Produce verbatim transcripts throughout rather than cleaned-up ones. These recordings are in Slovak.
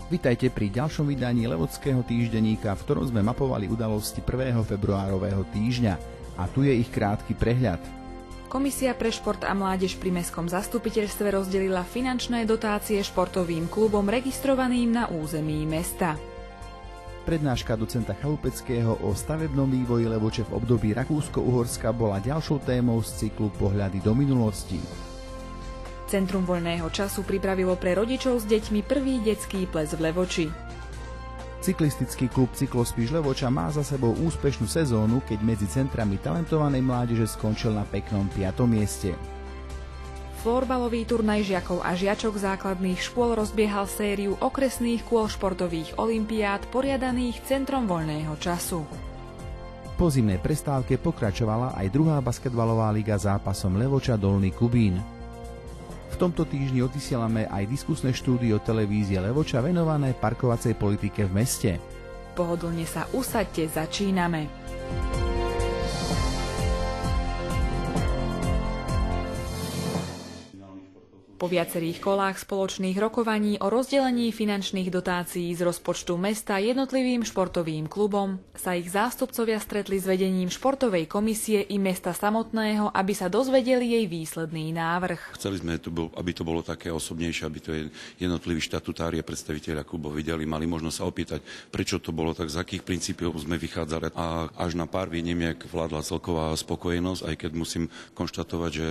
Vitajte pri ďalšom vydaní Levockého týždenníka, v ktorom sme mapovali udalosti prvého februárového týždňa. A tu je ich krátky prehľad. Komisia pre šport a mládež pri mestskom zastupiteľstve rozdelila finančné dotácie športovým klubom registrovaným na území mesta. Prednáška docenta Chalupeckého o stavebnom vývoji Levoče v období Rakúsko-Uhorska bola ďalšou témou z cyklu Pohľady do minulosti. Centrum voľného času pripravilo pre rodičov s deťmi prvý detský ples v Levoči. Cyklistický klub Cyklospíš Levoča má za sebou úspešnú sezónu, keď medzi centrami talentovanej mládeže skončil na peknom piatom mieste. Florbalový turnaj žiakov a žiačok základných škôl rozbiehal sériu okresných kôl športových olympiád poriadaných Centrom voľného času. Po zimnej prestávke pokračovala aj druhá basketbalová liga zápasom Levoča Dolný Kubín. V tomto týždni odvysielame aj diskusné štúdio televízie Levoča venované parkovacej politike v meste. Pohodlne sa usaďte, začíname. Po viacerých kolách spoločných rokovaní o rozdelení finančných dotácií z rozpočtu mesta jednotlivým športovým klubom sa ich zástupcovia stretli s vedením športovej komisie i mesta samotného, aby sa dozvedeli jej výsledný návrh. Chceli sme, aby to bolo také osobnejšie, aby to jednotliví štatutári a predstavitelia klubov videli, mali možnosť sa opýtať, prečo to bolo tak, z akých princípiov sme vychádzali. A až na pár výnimiek vládla celková spokojnosť, aj keď musím konštatovať, že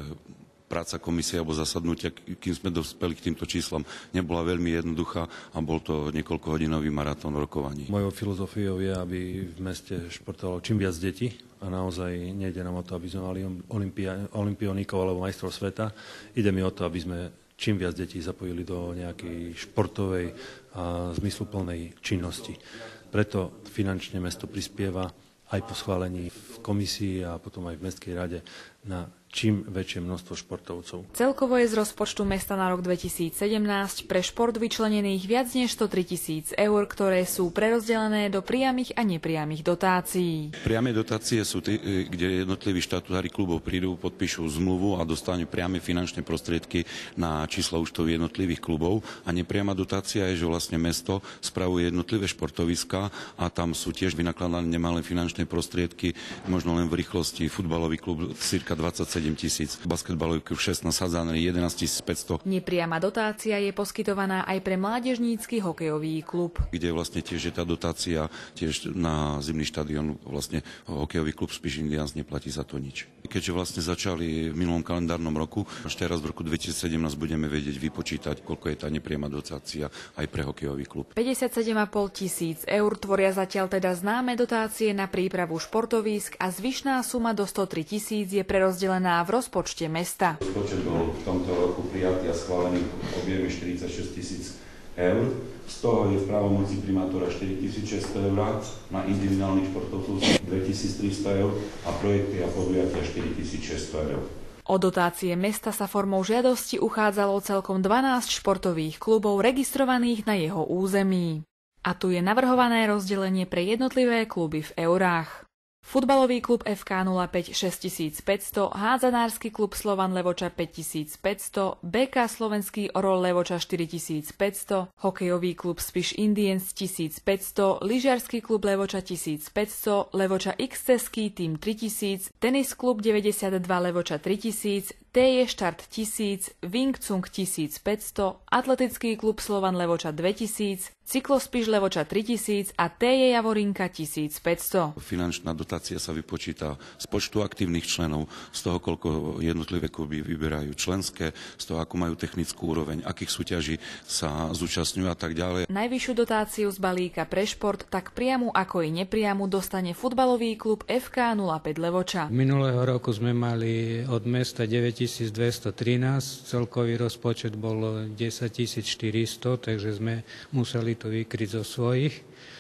práca komisie alebo zasadnutia, kým sme dospeli k týmto číslam, nebola veľmi jednoduchá a bol to niekoľkohodinový maratón rokovaní. Mojou filozofiou je, aby v meste športovalo čím viac detí a naozaj nejde nám o to, aby sme mali olympionikov alebo majstrov sveta. Ide mi o to, aby sme čím viac detí zapojili do nejakej športovej a zmysluplnej činnosti. Preto finančne mesto prispieva aj po schválení v komisii a potom aj v mestskej rade na čím väčšie množstvo športovcov. Celkovo je z rozpočtu mesta na rok dvetisícsedemnásť pre šport vyčlenených viac než sto tri tisíc eur, ktoré sú prerozdelené do priamych a nepriamych dotácií. Priame dotácie sú tie, kde jednotliví štatutári klubov prídu, podpíšu zmluvu a dostanú priame finančné prostriedky na číslo účtov jednotlivých klubov. A nepriama dotácia je, že vlastne mesto spravuje jednotlivé športoviská a tam sú tiež vynakladané nemalé finančné prostriedky, možno len v rýchlosti. Futbalový klub cirka dvadsaťsedem tisíc, basketbalový klub šestnásť, hádzaný jedenásť tisíc päťsto. Nepriama dotácia je poskytovaná aj pre mládežnícky hokejový klub, kde vlastne tiež je tá dotácia tiež na zimný štadión, vlastne hokejový klub Spiš Indians neplatí za to nič. Keďže vlastne začali v minulom kalendárnom roku, až teraz v roku dvetisícsedemnásť budeme vedieť vypočítať, koľko je tá nepriama dotácia aj pre hokejový klub. päťdesiatsedem a pol tisíc eur tvoria zatiaľ teda známe dotácie na prípravu športovísk a zvyšná suma do sto tri tisíc je prerozdelená v rozpočte mesta. Rozpočet bol v tomto roku prijatý a schválený v objeme štyridsaťšesť tisíc eur. Z toho je v právomoci primátora štyritisícšesťsto eur, na individuálnych športovcov dvetisíctristo eur a projekty a podujatia štyritisícšesťsto eur. O dotácie mesta sa formou žiadosti uchádzalo celkom dvanásť športových klubov registrovaných na jeho území. A tu je navrhované rozdelenie pre jednotlivé kluby v eurách. Futbalový klub ef ká nula päť šesťtisícpäťsto, hádzanársky klub Slovan Levoča päťtisícpäťsto, bé ká Slovenský Orol Levoča štyritisícpäťsto, hokejový klub Spiš Indians tisícpäťsto, lyžiarsky klub Levoča tisícpäťsto, Levoča X-Ceský tým tritisíc, tenis klub deväťdesiatdva Levoča tritisíc, té jé Štart tisíc, Wing Tsung tisícpäťsto, atletický klub Slovan Levoča dvetisíc, Cyklospíš Levoča tritisíc a té jé Javorinka tisícpäťsto. Finančná dotácia sa vypočíta z počtu aktívnych členov, z toho, koľko jednotlivé kluby vyberajú členské, z toho, akú majú technickú úroveň, akých súťaží sa zúčastňujú a tak ďalej. Najvyššiu dotáciu z balíka pre šport, tak priamu ako i nepriamu, dostane futbalový klub ef ká nula päť Levoča. Minulého roku sme mali od mesta deväťtisícdvestotrinásť, celkový rozpočet bol desaťtisícštyristo, takže sme museli to vykryť zo svojich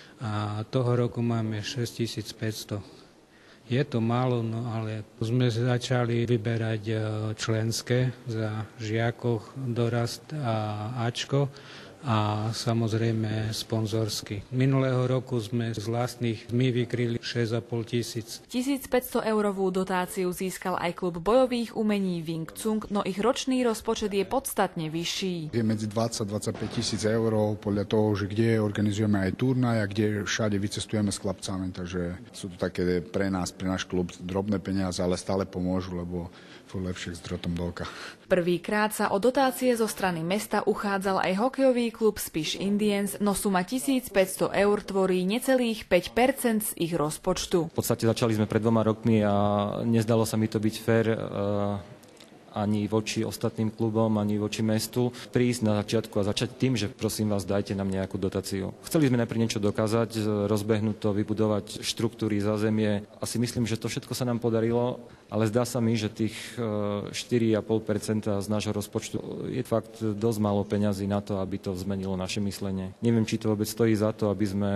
a toho roku máme šesťtisícpäťsto. Je to málo, no ale sme začali vyberať členské za žiakov, dorast a Ačko a samozrejme sponzorsky. Minulého roku sme z vlastných my vykryli šesť a pol tisíc. tisícpäťsto eurovú dotáciu získal aj klub bojových umení Wing Chun, no ich ročný rozpočet je podstatne vyšší. Je medzi dvadsať až dvadsaťpäť tisíc eur podľa toho, že kde organizujeme aj turnaj a kde všade vycestujeme s chlapcami, takže sú to také pre nás, pre náš klub drobné peniaze, ale stále pomôžu, lebo furt lepšie s drotom do oka. Prvýkrát sa o dotácie zo strany mesta uchádzal aj hokejový klub Spiš Indians, no suma tisícpäťsto eur tvorí necelých päť percent z ich rozpočtu. V podstate začali sme pred dvoma rokmi a nezdalo sa mi to byť fér uh, ani voči ostatným klubom, ani voči mestu. Prísť na začiatku a začať tým, že prosím vás, dajte nám nejakú dotáciu. Chceli sme najprv niečo dokázať, rozbehnúť to, vybudovať štruktúry, zázemie. Asi myslím, že to všetko sa nám podarilo, ale zdá sa mi, že tých štyri a pol percenta z nášho rozpočtu je fakt dosť málo peňazí na to, aby to zmenilo naše myslenie. Neviem, či to vôbec stojí za to, aby sme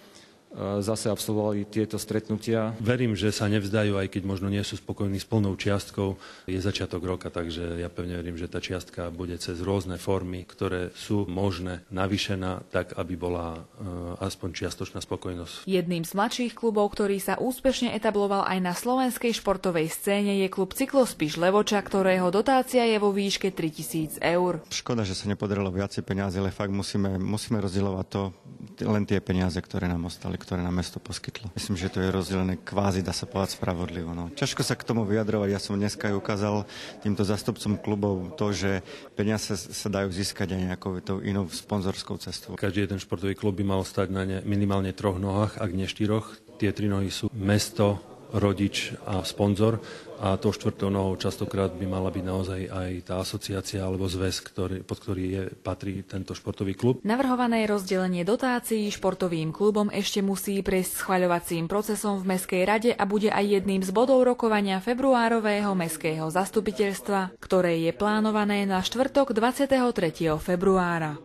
zase absolvovali tieto stretnutia. Verím, že sa nevzdajú, aj keď možno nie sú spokojní s plnou čiastkou. Je začiatok roka, takže ja pevne verím, že tá čiastka bude cez rôzne formy, ktoré sú možné, navýšená, tak aby bola uh, aspoň čiastočná spokojnosť. Jedným z mladších klubov, ktorý sa úspešne etabloval aj na slovenskej športovej scéne, je klub Cyklospiš Levoča, ktorého dotácia je vo výške tritisíc eur. Škoda, že sa nepodarilo viacej peniazy, ale fakt musíme, musíme rozdielovať to, len tie peniaze, ktoré nám ostali, ktoré nám mesto poskytlo. Myslím, že to je rozdelené kvázi, dá sa povedať, spravodlivo. No. Ťažko sa k tomu vyjadrovať. Ja som dneska aj ukázal týmto zástupcom klubov to, že peniaze sa dajú získať aj nejakou tou inou sponzorskou cestou. Každý jeden športový klub by mal stať na ne minimálne troch nohách, ak nie štyroch. Tie tri nohy sú mesto, rodič a sponzor. A tou štvrtou nohou častokrát by mala byť naozaj aj tá asociácia alebo zväz, ktorý, pod ktorý je, patrí tento športový klub. Navrhované rozdelenie dotácií športovým klubom ešte musí prejsť schvaľovacím procesom v Mestskej rade a bude aj jedným z bodov rokovania februárového mestského zastupiteľstva, ktoré je plánované na štvrtok dvadsiateho tretieho februára.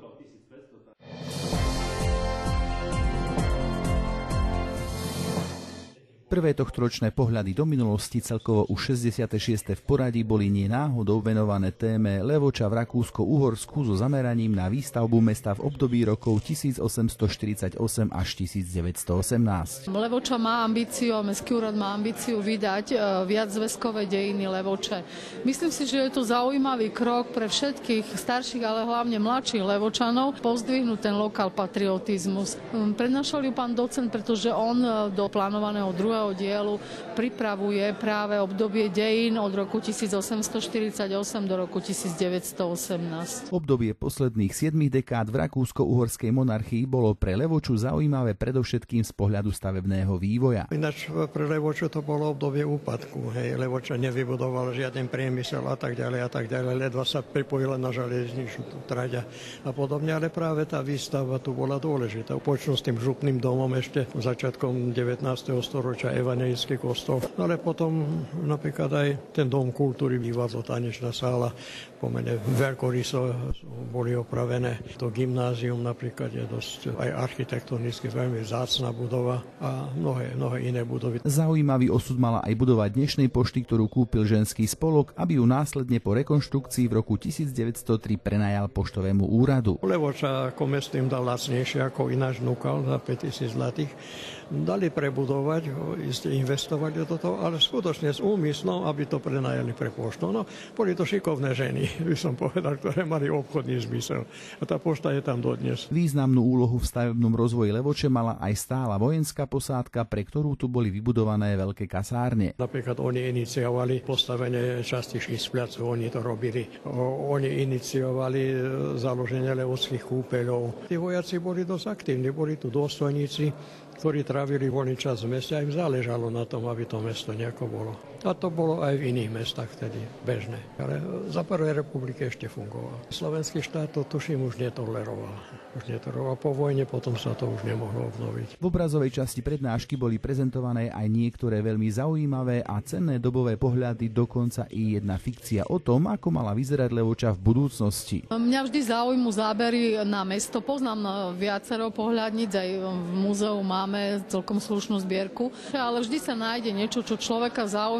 Prvé tohtoročné pohľady do minulosti, celkovo už šesťdesiate šieste v poradí, boli nie náhodou venované téme Levoča v Rakúsko-Uhorsku so zameraním na výstavbu mesta v období rokov tisícosemstoštyridsaťosem až tisícdeväťstoosemnásť. Levoča má ambíciu, Mestský úrad má ambíciu vydať viaczväzkové dejiny Levoče. Myslím si, že je to zaujímavý krok pre všetkých starších, ale hlavne mladších Levočanov pozdvihnúť ten lokál patriotizmus. Prednášal ju pán docent, pretože on do plánovaného druhého dielu pripravuje práve obdobie dejín od roku tisícosemstoštyridsaťosem do roku tisícdeväťstoosemnásť. Obdobie posledných siedmich dekád v rakúsko-uhorskej monarchii bolo pre Levoču zaujímavé predovšetkým z pohľadu stavebného vývoja. Ináč pre Levoču to bolo obdobie úpadku. Hej, Levoča nevybudoval žiaden priemysel a tak ďalej a tak ďalej. Ledva sa pripojila na železničnú trať a podobne, ale práve tá výstava tu bola dôležitá. Počnú s tým župným domom ešte začiatkom devätnásteho storočia evanjelický kostol. Ale potom napríklad aj ten dom kultúry, divadlo, tanečná sála, pomene veľkoryso boli opravené. To gymnázium napríklad je dosť aj architektonicky veľmi vzácna budova a mnohé, mnohé iné budovy. Zaujímavý osud mala aj budova dnešnej pošty, ktorú kúpil ženský spolok, aby ju následne po rekonštrukcii v roku tisícdeväťstotri prenajal poštovému úradu. Levoča ako mesto im dal lacnejšie ako ináč núkal za päťtisíc zlatých. Dali prebudovať, iste investovať do toho, ale skutočne s úmyslom, aby to prenajali pre poštu. No, boli to šikovné ženy, by som povedal, ktoré mali obchodný zmysel. A tá pošta je tam dodnes. Významnú úlohu v stavebnom rozvoji Levoče mala aj stála vojenská posádka, pre ktorú tu boli vybudované veľké kasárne. Napríklad oni iniciovali postavenie častých šísplacu, oni to robili. O, oni iniciovali založenie levočských kúpeľov. Tí vojaci boli dosť aktívni, boli tu dôstojníci, ktorí trávili voľný čas v meste a im záležalo na tom, aby to mesto nejako bolo. A to bolo aj v iných mestách vtedy bežné. Ale za prvej republiky ešte fungovalo. Slovenský štát to tuším už netoleroval. Už netoleroval po vojne, potom sa to už nemohlo obnoviť. V obrazovej časti prednášky boli prezentované aj niektoré veľmi zaujímavé a cenné dobové pohľady, dokonca i jedna fikcia o tom, ako mala vyzerať Levoča v budúcnosti. Mňa vždy zaujímu zábery na mesto. Poznám viacero pohľadníc, aj v múzeu máme celkom slušnú zbierku, ale vždy sa nájde niečo, čo človeka zaujíma,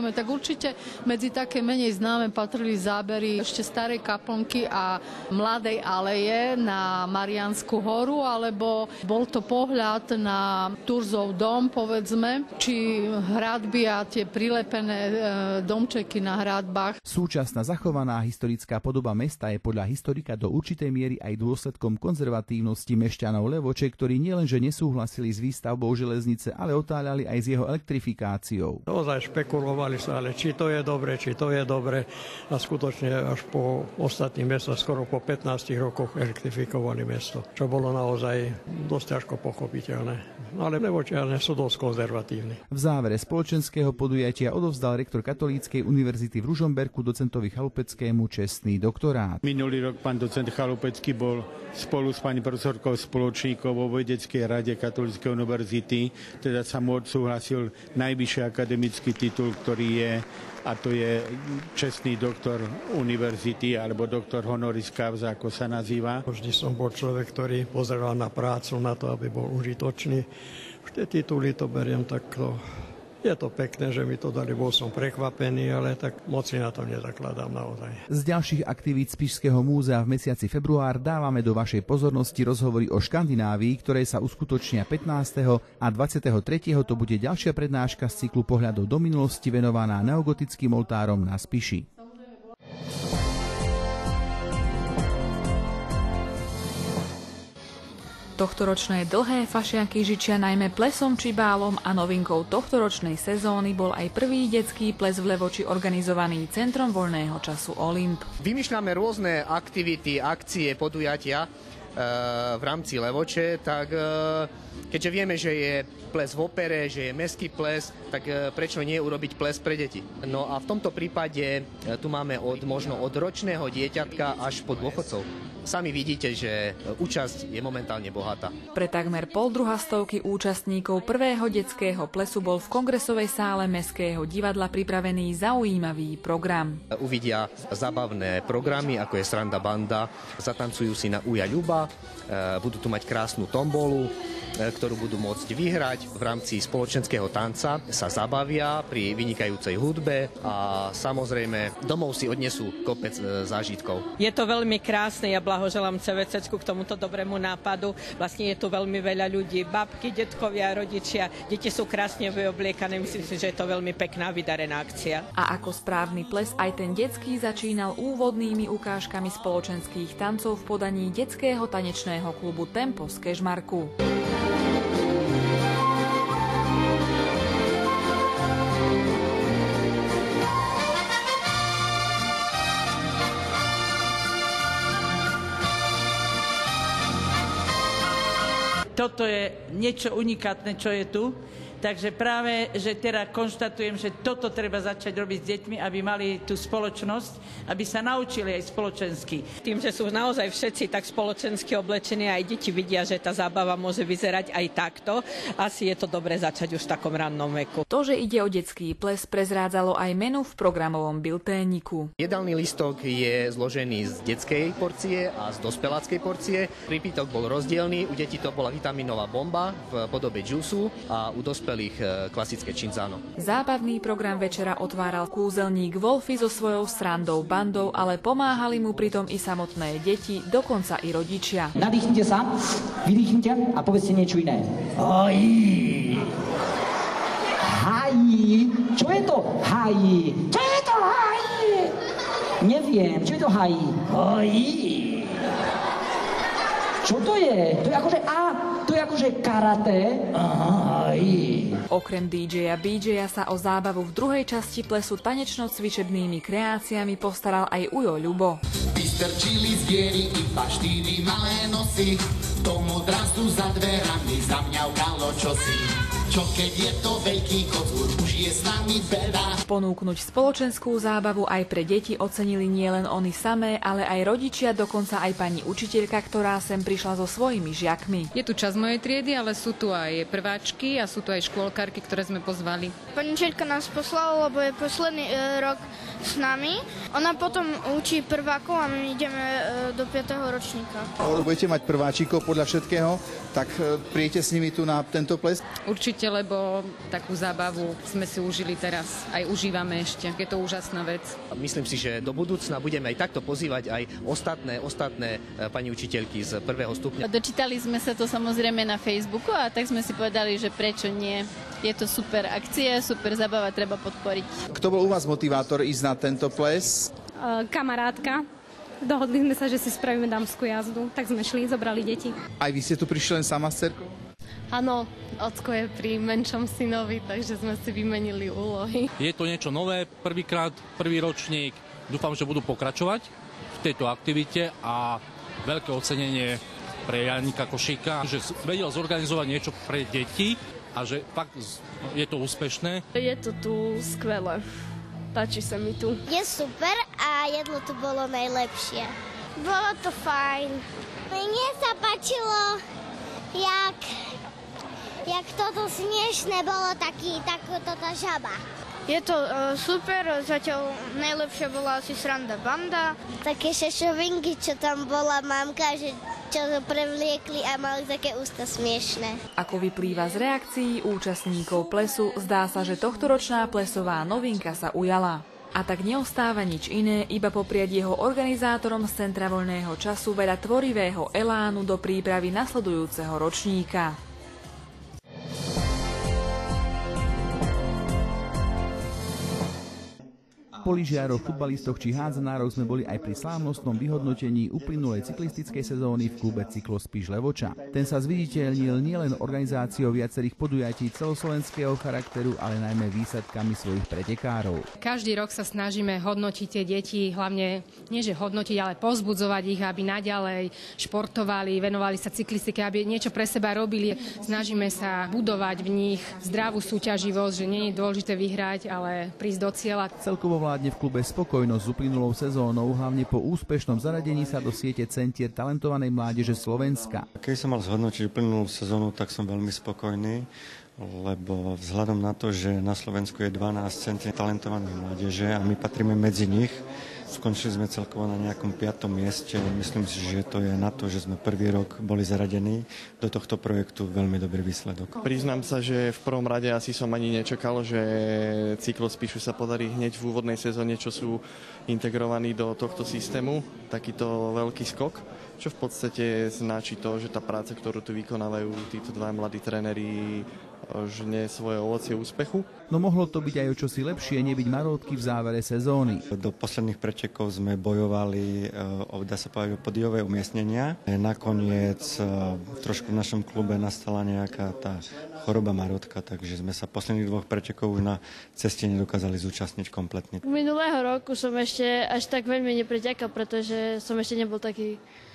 známe, tak určite medzi také menej známe patrili zábery ešte starej kaplnky a Mladej aleje na Mariánsku horu, alebo bol to pohľad na Turzov dom, povedzme, či hradby a tie prilepené e, domčeky na hradbách. Súčasná zachovaná historická podoba mesta je podľa historika do určitej miery aj dôsledkom konzervatívnosti mešťanov Levoče, ktorí nielenže nesúhlasili s výstavbou železnice, ale otáľali aj s jeho elektrifikáciou. Naozaj špekulovali sa, ale či to je dobre, či to je dobre. A skutočne až po ostatných mestách, skoro po pätnástich rokoch elektrifikovali mesto, čo bolo naozaj dosť ťažko pochopiteľné. Ale Levočiane sú dosť konzervatívni. V závere spoločenského podujatia odovzdal rektor Katolíckej univerzity v Ružomberku docentovi Chalupeckému čestný doktorát. Minulý rok pán docent Chalupecký bol spolu s pani profesorkou Spoločníkou vo vedeckej rade Katolíckej univerzity, teda sa mu odsúhlasil najvyšší akademický titul, ktorý je, a to je čestný doktor univerzity, alebo doktor honoris causa, ako sa nazýva. Vždy som bol človek, ktorý pozeral na prácu, na to, aby bol užitočný. Už tie tituly to beriem takto. Je to pekné, že mi to dali, bol som prekvapený, ale tak moc si na to nezakladám naozaj. Z ďalších aktivít Spišského múzea v mesiaci február dávame do vašej pozornosti rozhovory o Škandinávii, ktoré sa uskutočnia pätnásteho a dvadsiateho tretieho To bude ďalšia prednáška z cyklu pohľadov do minulosti venovaná neogotickým oltárom na Spiši. Tohtoročné dlhé fašianky žičia najmä plesom či bálom a novinkou tohtoročnej sezóny bol aj prvý detský ples v Levoči organizovaný Centrom voľného času Olymp. Vymýšľame rôzne aktivity, akcie, podujatia e, v rámci Levoče, tak e, keďže vieme, že je ples v opere, že je mestský ples, tak e, prečo nie urobiť ples pre deti? No a v tomto prípade e, tu máme od, možno od ročného dieťatka až po dôchodcov. Sami vidíte, že účasť je momentálne bohatá. Pre takmer pol druhá stovky účastníkov prvého detského plesu bol v kongresovej sále Mestského divadla pripravený zaujímavý program. Uvidia zabavné programy, ako je Sranda banda, zatancujú si na Uja ľuba, budú tu mať krásnu tombolu, ktorú budú môcť vyhrať. V rámci spoločenského tanca sa zabavia pri vynikajúcej hudbe a samozrejme domov si odnesú kopec zážitkov. Je to veľmi krásne, ja blahoželám cé vé céčku k tomuto dobrému nápadu. Vlastne je tu veľmi veľa ľudí, babky, detkovia, rodičia, deti sú krásne vyobliekané, myslím si, že je to veľmi pekná, vydarená akcia. A ako správny ples aj ten detský začínal úvodnými ukážkami spoločenských tancov v podaní detského tanečného klubu Tempo z Kežmarku. Toto je niečo unikátne, čo je tu. Takže práve, že teraz konštatujem, že toto treba začať robiť s deťmi, aby mali tú spoločnosť, aby sa naučili aj spoločensky. Tým, že sú naozaj všetci tak spoločensky oblečení, aj deti vidia, že tá zábava môže vyzerať aj takto, asi je to dobre začať už v takom rannom veku. To, že ide o detský ples, prezrádzalo aj menu v programovom bilténiku. Jedálny listok je zložený z detskej porcie a z dospeláckej porcie. Prípitok bol rozdielný, u detí to bola vitaminová bomba v podobe džusu a u dospelých klasické činzáno. Zábavný program večera otváral kúzelník Wolfy so svojou srandou bandou, ale pomáhali mu pritom i samotné deti, dokonca i rodičia. Nadýchnite sa, vydýchnite a povedzte niečo iné. Hají. Hají. Čo je to hají? Čo je to hají? Neviem, čo je to hají? Hají. Čo to je? To je akože a, to je akože karate. Aha, okrem dý džeja bí džeja sa o zábavu v druhej časti plesu tanečno-cvičebnými kreáciami postaral aj Ujo Ľubo. Vystrčili z diery iba štyri malé nosy, v tom odrazu za dverami zamňaukalo čosi. Čo keď je to veľký kocúr, už je s nami beda. Ponúknuť spoločenskú zábavu aj pre deti ocenili nielen oni samé, ale aj rodičia, dokonca aj pani učiteľka, ktorá sem prišla so svojimi žiakmi. Je tu časť mojej triedy, ale sú tu aj prváčky a sú tu aj škôlkarky, ktoré sme pozvali. Pani učiteľka nás poslala, lebo je posledný e, rok s nami. Ona potom učí prvákov a my ideme do piateho ročníka. Budete mať prváčikov podľa všetkého, tak príjete s nimi tu na tento ples? Určite, lebo takú zábavu sme si užili teraz. Aj užívame ešte. Je to úžasná vec. Myslím si, že do budúcna budeme aj takto pozývať aj ostatné, ostatné pani učiteľky z prvého stupňa. Dočítali sme sa to samozrejme na Facebooku a tak sme si povedali, že prečo nie. Je to super akcia, super zábava, treba podporiť. Kto bol u vás motivátor ísť na tento ples? Kamarátka. Dohodli sme sa, že si spravíme dámsku jazdu, tak sme šli, zobrali deti. Aj vy ste tu prišli len sama s cerkou? Áno, ocko je pri menšom synovi, takže sme si vymenili úlohy. Je to niečo nové, prvýkrát, prvý ročník. Dúfam, že budú pokračovať v tejto aktivite a veľké ocenenie pre Janika Košíka, že vedel zorganizovať niečo pre deti a že fakt je to úspešné. Je to tu skvelé. Páči sa mi tu. Je super a jedlo tu bolo najlepšie. Bolo to fajn. Mne sa páčilo, jak, jak toto smiešné bolo taký, takú toto žaba. Je to uh, super, zatiaľ najlepšia bola asi sranda banda. Také šešovinky, čo tam bola mamka, že čo prevliekli a mali také ústa smiešné. Ako vyplýva z reakcií účastníkov plesu, zdá sa, že tohtoročná plesová novinka sa ujala. A tak neostáva nič iné, iba popriať jeho organizátorom z Centra voľného času veľa tvorivého elánu do prípravy nasledujúceho ročníka. Po lyžiaroch, futbalistoch či hádzanároch sme boli aj pri slávnostnom vyhodnotení uplynulej cyklistickej sezóny v klube Cyklospíš Levoča. Ten sa zviditeľnil nielen organizáciou viacerých podujatí celoslovenského charakteru, ale najmä výsledkami svojich pretekárov. Každý rok sa snažíme hodnotiť tie deti, hlavne nie že hodnotiť, ale povzbudzovať ich, aby naďalej športovali, venovali sa cyklistike, aby niečo pre seba robili. Snažíme sa budovať v nich zdravú súťaživosť, že nie je dôležité vyhrať, ale prísť do cieľa. Celkovo vládne v klube spokojnosť s uplynulou sezónou, hlavne po úspešnom zaradení sa do siete centier talentovanej mládeže Slovenska. Keď som mal zhodnotiť uplynulú sezónu, tak som veľmi spokojný, lebo vzhľadom na to, že na Slovensku je dvanásť centier talentovanej mládeže a my patríme medzi nich, skončili sme celkovo na nejakom piatom mieste. Myslím si, že to je na to, že sme prvý rok boli zaradení do tohto projektu veľmi dobrý výsledok. Priznám sa, že v prvom rade asi som ani nečakal, že Cyklospíšu sa podarí hneď v úvodnej sezóne, čo sú integrovaní do tohto systému. Takýto veľký skok, čo v podstate značí to, že tá práca, ktorú tu vykonávajú títo dva mladí tréneri, žne svoje ovocie úspechu. No mohlo to byť aj o čosi lepšie, nebyť marótky v závere sezóny. Do posledných pretekov sme bojovali, o, dá sa povedať, o podiové umiestnenia. Nakoniec trošku v našom klube nastala nejaká tá choroba marótka, takže sme sa posledných dvoch pretekov už na ceste nedokázali zúčastniť kompletne. Minulého roku som ešte až tak veľmi nepretekal, pretože som ešte nebol taký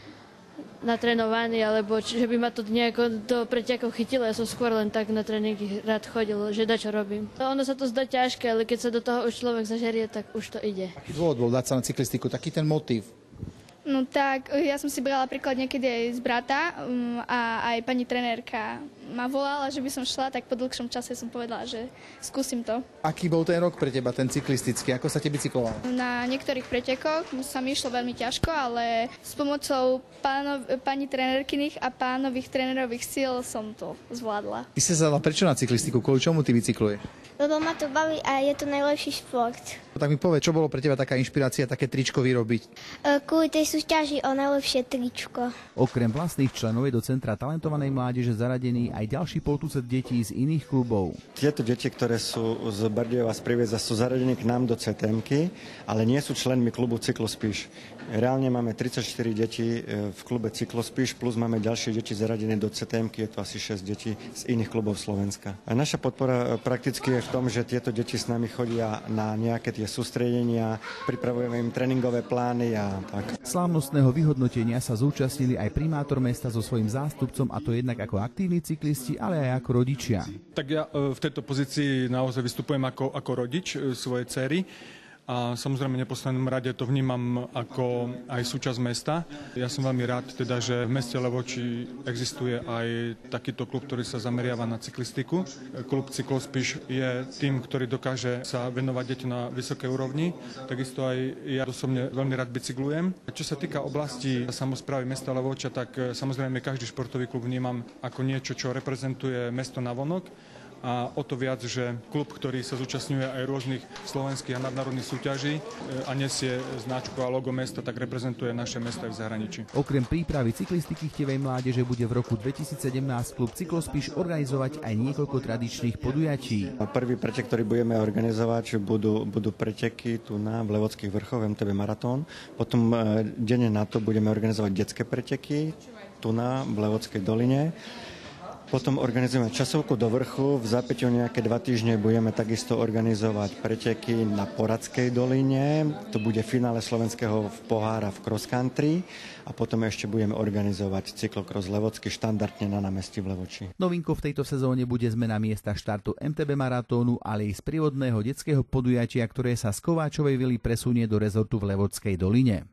natrénovaný, alebo či, že by ma to nejako do pretekov chytilo. Ja som skôr len tak na tréningy rád chodil, že dačo robím. Ono sa to zdá ťažké, ale keď sa do toho už človek zažerie, tak už to ide. Aký dôvod bol dať sa na cyklistiku? Taký ten motív? No tak, ja som si brala príklad niekedy aj z brata um, a aj pani trenérka ma volala, že by som šla, tak po dlhšom čase som povedala, že skúsim to. Aký bol ten rok pre teba, ten cyklistický? Ako sa ti bicyklovalo? Na niektorých pretekoch sa mi išlo veľmi ťažko, ale s pomocou pánov, pani trenérkyných a pánových trénerových síl som to zvládla. Ty si sa dala prečo na cyklistiku? Kvôli čomu ty bicykluješ? Lebo ma to baví a je to najlepší šport. Tak mi povedz, čo bolo pre teba taká inšpirácia, také tričko vyrobiť? Kvôli tej súťaži o najlepšie tričko. Okrem vlastných členov je do Centra talentovanej mládeže zaradený aj ďalší poltucet detí z iných klubov. Tieto deti, ktoré sú z Bardejova z Prievidza, sú zaradení k nám do cé té emky, ale nie sú členmi klubu Cyklospíš. Reálne máme tridsaťštyri detí v klube Cyklospíš, plus máme ďalšie deti zaradené do cé té emky, je to asi šesť detí z iných klubov Slovenska. A naša podpora prakticky je v tom, že tieto deti s nami chodia na nejaké tie sústredenia, pripravujeme im tréningové plány a tak. Slávnostného vyhodnotenia sa zúčastnili aj primátor mesta so svojím zástupcom, a to jednak ako aktívni cyklisti, ale aj ako rodičia. Tak ja v tejto pozícii naozaj vystupujem ako, ako rodič svojej dcery a samozrejme v neposlednom rade to vnímam ako aj súčasť mesta. Ja som veľmi rád, teda, že v meste Levoči existuje aj takýto klub, ktorý sa zameriava na cyklistiku. Klub Cyklospíš je tým, ktorý dokáže sa venovať deťom na vysokej úrovni. Takisto aj ja osobne veľmi rád bicyklujem. Čo sa týka oblasti samosprávy mesta Levoča, tak samozrejme každý športový klub vnímam ako niečo, čo reprezentuje mesto navonok. A o to viac, že klub, ktorý sa zúčastňuje aj rôznych slovenských a nadnárodných súťaží a nesie značku a logo mesta, tak reprezentuje naše mesta aj v zahraničí. Okrem prípravy cyklistiky chtevej mládeže bude v roku dvetisícsedemnásť klub Cyklospíš organizovať aj niekoľko tradičných podujatí. Prvý pretek, ktorý budeme organizovať, budú, budú preteky tu na v Levockých vrchoch, em té bé maratón. Potom denne na to budeme organizovať detské preteky tu na v Levockej doline. Potom organizujeme časovku do vrchu, v zápäti o nejaké dva týždne budeme takisto organizovať preteky na Poradskej doline, to bude finále slovenského pohára v cross country a potom ešte budeme organizovať cyklokros Levocký štandardne na námestí v Levoči. Novinkou v tejto sezóne bude zmena miesta štartu em té bé maratónu, ale aj z prírodného detského podujatia, ktoré sa z Kováčovej vily presunie do rezortu v Levockej doline.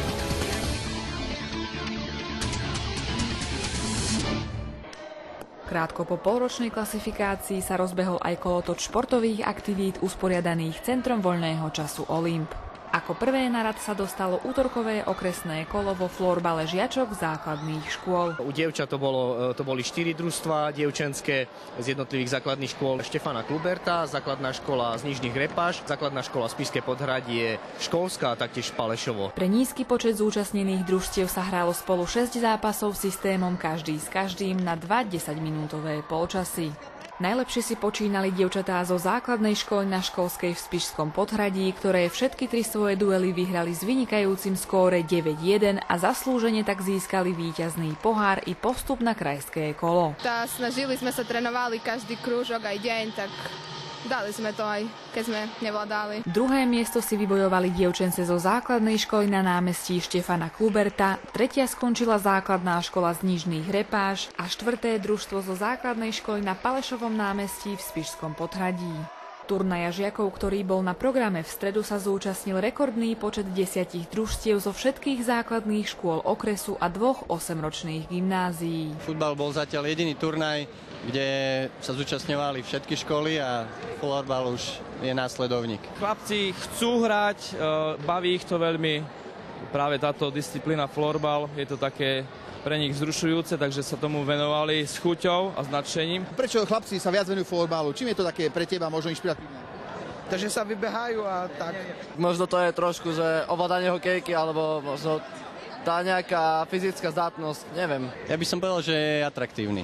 Krátko po polročnej klasifikácii sa rozbehol aj kolotoč športových aktivít usporiadaných Centrom voľného času Olymp. Ako prvé na rad sa dostalo útorkové okresné kolo vo florbale žiačok základných škôl. U dievčat to, bolo, to boli štyri družstvá dievčenské z jednotlivých základných škôl. Štefana Kluberta, základná škola z Nižných Repáš, základná škola Spišské Podhradie, školská a taktiež Palešovo. Pre nízky počet zúčastnených družstiev sa hrálo spolu šesť zápasov systémom každý s každým na dva desaťminútové polčasy. Najlepšie si počínali dievčatá zo základnej školy na Školskej v Spišskom Podhradí, ktoré všetky tri svoje duely vyhrali s vynikajúcim skóre deväť jeden a zaslúžene tak získali víťazný pohár i postup na krajské kolo. Tá, snažili sme sa, trénovali každý krúžok aj deň, tak dali sme to aj, keď sme nevládali. Druhé miesto si vybojovali dievčence zo základnej školy na námestí Štefana Kluberta, tretia skončila základná škola z Nižných Repáš a štvrté družstvo zo základnej školy na Palešovom námestí v Spišskom Podhradí. Turnaja žiakov, ktorý bol na programe v stredu, sa zúčastnil rekordný počet desiatich družstiev zo všetkých základných škôl okresu a dvoch osemročných gymnázií. Futbal bol zatiaľ jediný turnaj, kde sa zúčastňovali všetky školy a florbal už je následovník. Chlapci chcú hrať, baví ich to veľmi, práve táto disciplína florbal, je to také pre nich vzrušujúce, takže sa tomu venovali s chuťou a s nadšením. Prečo chlapci sa viac venujú florbalu? Čím je to také pre teba možno inšpiratívne? Takže sa vybehajú a tak. Možno to je trošku, že ovládanie hokejky, alebo možno tá nejaká fyzická zdatnosť, neviem. Ja by som povedal, že je atraktívny.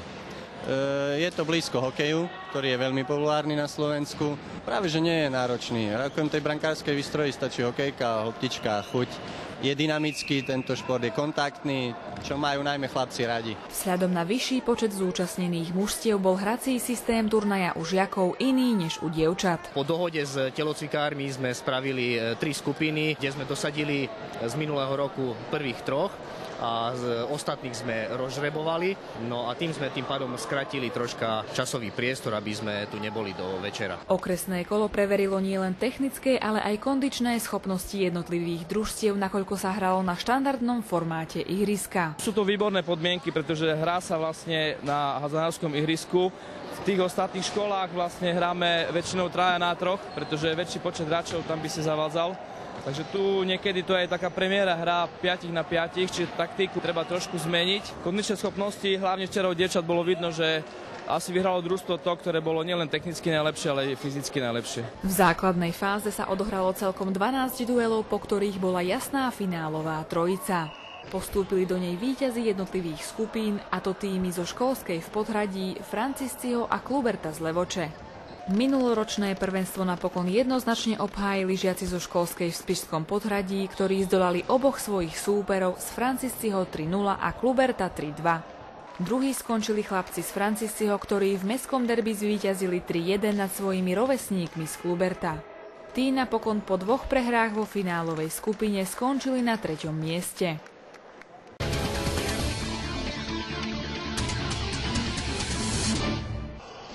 Je to blízko hokeju, ktorý je veľmi populárny na Slovensku. Práve, že nie je náročný. Okrem tej brankárskej výstroji stačí hokejka, loptička, chuť. Je dynamický, tento šport je kontaktný, čo majú najmä chlapci radi. Vzhľadom na vyšší počet zúčastnených mužstiev bol hrací systém turnaja u žiakov iný než u dievčat. Po dohode s telocvikármi sme spravili tri skupiny, kde sme dosadili z minulého roku prvých troch a z ostatných sme rozžrebovali, no a tým sme tým pádom skratili troška časový priestor, aby sme tu neboli do večera. Okresné kolo preverilo nielen technické, ale aj kondičné schopnosti jednotlivých družstiev, nakoľko sa hralo na štandardnom formáte ihriska. Sú to výborné podmienky, pretože hrá sa vlastne na hazanárskom ihrisku. V tých ostatných školách vlastne hráme väčšinou traja na troch, pretože väčší počet hráčov tam by si zavádzal. Takže tu niekedy to je taká premiéra hra päť na päť, čiže taktiku treba trošku zmeniť. Kondičné schopnosti, hlavne včera u dievčat bolo vidno, že asi vyhralo družstvo to, ktoré bolo nielen technicky najlepšie, ale aj fyzicky najlepšie. V základnej fáze sa odohralo celkom dvanásť duelov, po ktorých bola jasná finálová trojica. Postúpili do nej víťazi jednotlivých skupín, a to týmy zo Školskej v Podhradí, Francisciho a Kluberta z Levoče. Minuloročné prvenstvo napokon jednoznačne obhájili žiaci zo Školskej v Spišskom Podhradí, ktorí zdolali oboch svojich súperov z Francisciho tri nula a Kluberta tri dva. Druhí skončili chlapci z Francisciho, ktorí v mestskom derby zvíťazili tri jeden nad svojimi rovesníkmi z Kluberta. Tí napokon po dvoch prehrách vo finálovej skupine skončili na treťom mieste. Po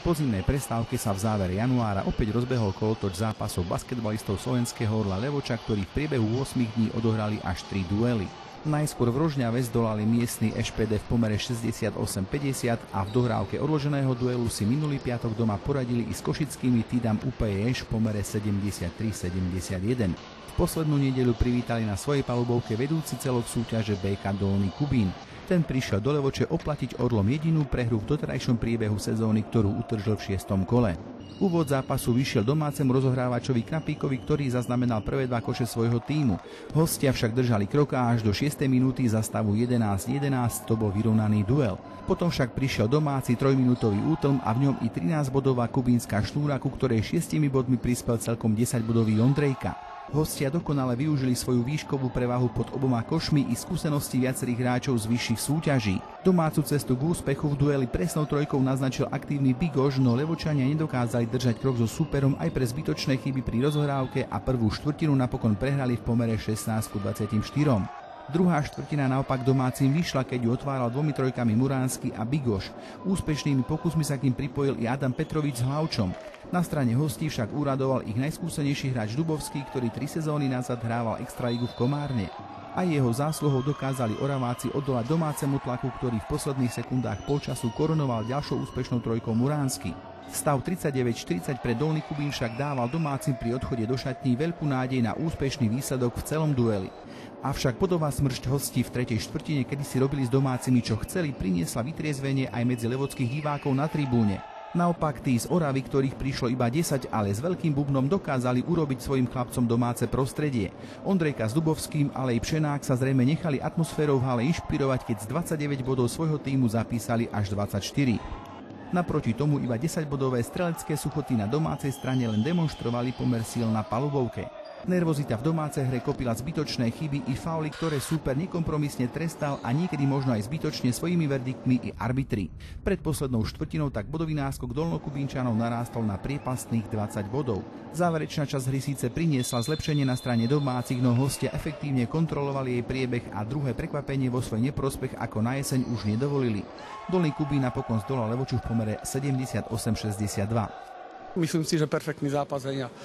Po zimnej prestávke sa v závere januára opäť rozbehol kolotoč zápasov basketbalistov slovenského Orla Levoča, ktorí v priebehu ôsmich dní odohrali až tri duely. Najskôr v Rožňave zdolali miestny eš pé dé v pomere šesťdesiatosem päťdesiat a v dohrávke odloženého duelu si minulý piatok doma poradili i s košickými Tidam ú pé ješ v pomere sedemdesiattri sedemdesiatjeden. V poslednú nedeľu privítali na svojej palubovke vedúci celok súťaže bé ká Dolný Kubín. Ten prišiel do Levoče oplatiť Orlom jedinú prehru v doterajšom priebehu sezóny, ktorú utržil v šiestom kole. Úvod zápasu vyšiel domácemu rozohrávačovi Knapíkovi, ktorý zaznamenal prvé dva koše svojho tímu. Hostia však držali krok a až do šiestej minúty za stavu jedenásť jedenásť to bol vyrovnaný duel. Potom však prišiel domáci trojminútový útlm a v ňom i trinásťbodová kubínska šnúra, ku ktorej šiestimi bodmi prispel celkom desaťbodový Ondrejka. Hostia dokonale využili svoju výškovú prevahu pod oboma košmi i skúsenosti viacerých hráčov z vyšších súťaží. Domácu cestu k úspechu v dueli presnou trojkou naznačil aktívny Bigoš, no Levočania nedokázali držať krok so súperom aj pre zbytočné chyby pri rozohrávke a prvú štvrtinu napokon prehrali v pomere šestnásť ku dvadsaťštyri. Druhá štvrtina naopak domácim vyšla, keď ju otváral dvomi trojkami Muránsky a Bigoš. Úspešnými pokusmi sa k nim pripojil i Adam Petrovič s Hlavčom. Na strane hostí však uradoval ich najskúsenejší hráč Dubovský, ktorý tri sezóny nazad hrával extraligu v Komárne. Aj jeho zásluhou dokázali Oraváci odolať domácemu tlaku, ktorý v posledných sekundách polčasu korunoval ďalšou úspešnou trojkou Muránsky. Stav tridsaťdeväť štyridsať pre Dolný Kubín však dával domácim pri odchode do šatní veľkú nádej na úspešný výsledok v celom dueli. Avšak bodová smršť hostí v tretej štvrtine, kedy si robili s domácimi čo chceli, priniesla vytriezvenie aj medzi levockých divákov na tribúne. Naopak tí z Oravy, ktorých prišlo iba desať, ale s veľkým bubnom dokázali urobiť svojim chlapcom domáce prostredie. Ondrejka s Dubovským, ale i Pšenák sa zrejme nechali atmosférou v hale inšpirovať, keď z dvadsaťdeväť bodov svojho tímu zapísali až dvadsaťštyri. Naproti tomu iba desaťbodové strelecké suchoty na domácej strane len demonštrovali pomer síl na palubovke. Nervozita v domácej hre kopila zbytočné chyby i fauly, ktoré súper nekompromisne trestal a niekedy možno aj zbytočne svojimi verdiktmi i arbitri. Pred poslednou štvrtinou tak bodový náskok Dolnokubínčanov narástol na priepastných dvadsať bodov. Záverečná časť hry síce priniesla zlepšenie na strane domácich, no hostia efektívne kontrolovali jej priebeh a druhé prekvapenie vo svoj neprospech ako na jeseň už nedovolili. Dolný Kubín napokon zdolal Levoču v pomere sedemdesiatosem šesťdesiatdva. Myslím si, že perfektný zápas aj ja.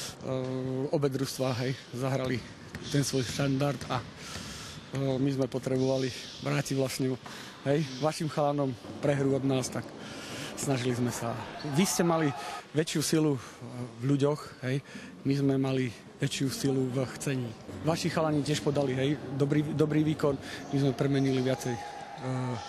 Uh, obe družstvá hej, zahrali ten svoj štandard a uh, my sme potrebovali vrátiť vlastne hej, vašim chalanom prehru od nás, tak snažili sme sa. Vy ste mali väčšiu silu v ľuďoch, hej, my sme mali väčšiu silu v chcení. Vaši chalani tiež podali hej, dobrý, dobrý výkon, my sme premenili viacej uh,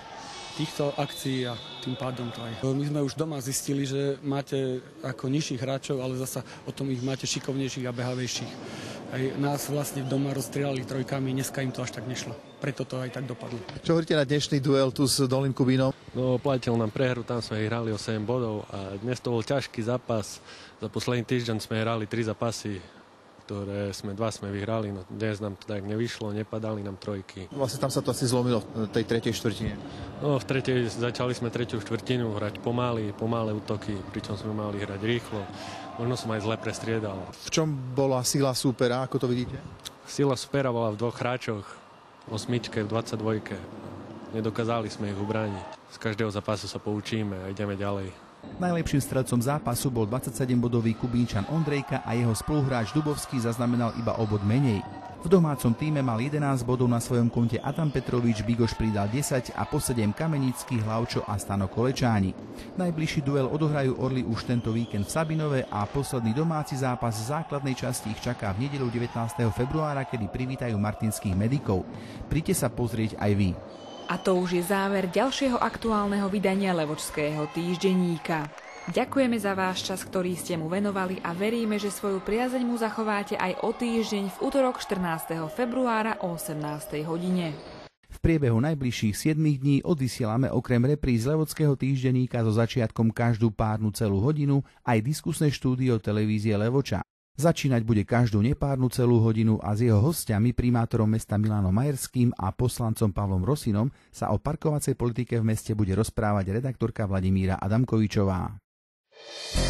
týchto akcií a tým pádom to aj. My sme už doma zistili, že máte ako nižších hráčov, ale zasa o tom ich máte šikovnejších a behavejších. Aj nás vlastne doma rozstrieľali trojkami, dneska im to až tak nešlo. Preto to aj tak dopadlo. Čo hovoríte na dnešný duel tu s Dolným Kubínom? No, platil nám prehru, tam sme hrali o sedem bodov a dnes to bol ťažký zápas. Za posledný týždeň sme hrali tri zápasy, ktoré sme, dva sme vyhrali, no dnes nám to tak nevyšlo, nepadali nám trojky. Vlastne tam sa to asi zlomilo v tej tretej štvrtine. No v tretej, začali sme tretiu štvrtinu hrať pomaly, pomalé útoky, pričom sme mali hrať rýchlo. Možno som aj zle prestriedal. V čom bola sila súpera, ako to vidíte? Sila súpera bola v dvoch hráčoch, v osmičke, v dvadsaťdvojke. Nedokázali sme ich ubrániť. Z každého zápasu sa poučíme a ideme ďalej. Najlepším strelcom zápasu bol dvadsaťsedembodový Kubínčan Ondrejka a jeho spoluhráč Dubovský zaznamenal iba o bod menej. V domácom tíme mal jedenásť bodov na svojom konte Adam Petrovič, Bigoš pridal desať a po sedem Kamenický, Hlavčo a Stano Kolečáni. Najbližší duel odohrajú Orly už tento víkend v Sabinove a posledný domáci zápas z základnej časti ich čaká v nedeľu devätnásteho februára, kedy privítajú martinských medikov. Príďte sa pozrieť aj vy. A to už je záver ďalšieho aktuálneho vydania Levočského týždenníka. Ďakujeme za váš čas, ktorý ste mu venovali a veríme, že svoju priazeň mu zachováte aj o týždeň v utorok štrnásteho februára o osemnástej hodine. V priebehu najbližších siedmich dní odvysielame okrem repríz Levočského týždenníka so začiatkom každú párnu celú hodinu aj diskusné štúdio televízie Levoča. Začínať bude každú nepárnu celú hodinu a s jeho hostiami, primátorom mesta Milanom Majerským a poslancom Pavlom Rosinom, sa o parkovacej politike v meste bude rozprávať redaktorka Vladimíra Adamkovičová.